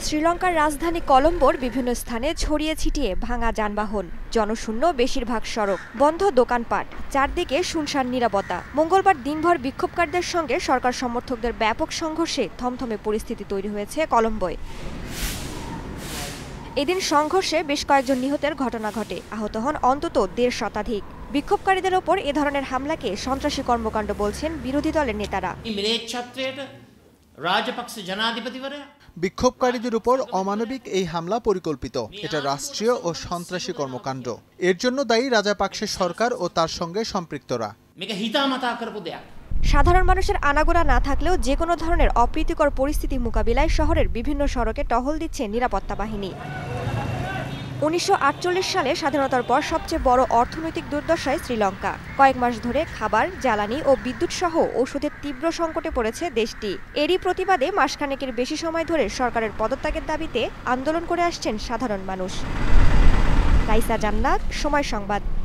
শ্রীলঙ্কার রাজধানী কলম্বোর বিভিন্ন স্থানে ছড়িয়ে ছিটিয়ে ভাঙা যানবাহন, জনশূন্য বেশিরভাগ সড়ক, বন্ধ দোকানপাট, চারদিকে শুনশান নীরবতা। মঙ্গলবার দিনভর বিক্ষোভকারীদের সঙ্গে সরকার সমর্থকদের ব্যাপক সংঘর্ষে থমথমে পরিস্থিতি তৈরি হয়েছে কলম্বোয়। এদিন সংঘর্ষে বেশ কয়েকজন নিহতের ঘটনা ঘটে, আহত হন অন্তত ১৫০ শতাধিক। বিক্ষোভকারীদের ওপর এ ধরনের হামলাকে সন্ত্রাসী কর্মকাণ্ড বলছেন বিরোধী দলের নেতারা। বিক্ষোভকারীদের উপর অমানবিক এই হামলা পরিকল্পিত, এটা রাষ্ট্রীয় ও সন্ত্রাসী কর্মকাণ্ড। এর জন্য দায়ী রাজাপাকসের সরকার ও তার সঙ্গে সম্পৃক্তরা। সাধারণ মানুষের আনাগোনা না থাকলেও যে কোনো ধরনের অপ্রীতিকর পরিস্থিতি মোকাবিলায় শহরের বিভিন্ন সড়কে টহল দিচ্ছে নিরাপত্তা বাহিনী। ১৯৪৮ সালে স্বাধীনতার পর সবচেয়ে বড় অর্থনৈতিক দুর্দশায় শ্রীলঙ্কা। কয়েক মাস ধরে খাবার, জ্বালানি ও বিদ্যুৎ সহ ওষুধের তীব্র সংকটে পড়েছে দেশটি। এরই প্রতিবাদে মাসখানেকের বেশি সময় ধরে সরকারের পদত্যাগের দাবিতে আন্দোলন করে আসছেন সাধারণ মানুষ। রাইসা জান্নাত, সময় সংবাদ।